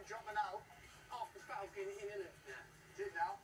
dropping out. Half the battle's getting in, isn't it? Yeah. Is it now?